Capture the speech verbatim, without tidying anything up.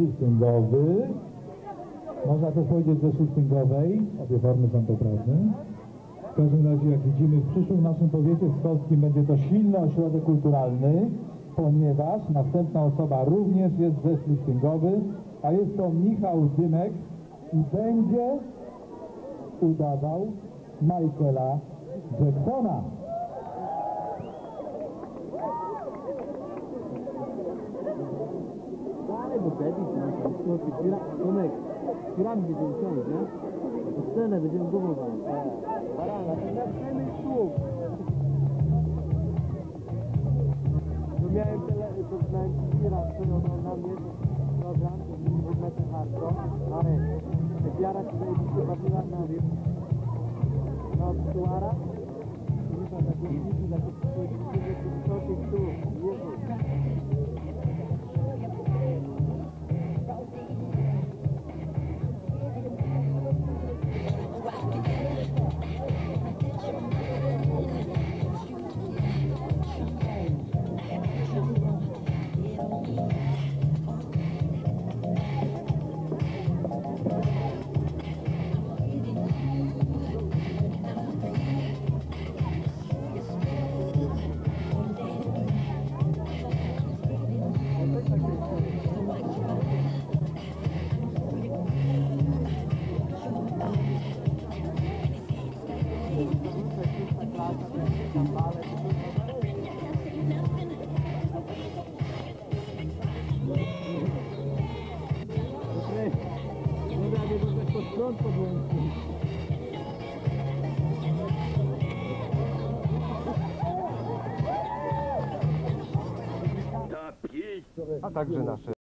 szlichtingowy, można też powiedzieć ze szlichtingowej, obie formy są poprawne. W każdym razie, jak widzimy, w przyszłym naszym powiecie wschodnim będzie to silny ośrodek kulturalny, ponieważ następna osoba również jest ze szlichtingowy, a jest to Michał Dymek i będzie udawał Michaela Jacksona. Bo debil, Tomek, piramidi to usiąść, nie? Po scenę będziemy głową walić. Barana, to napisajmy słów. To miałem tyle, to na M T V raz, który oglądał mnie, program, to był metr hardcore, ale wiara się zajebiście bawiła na wiem, na aktuara, i nie ma takiej liczby, takiej coś tu, Jezu. A także nasze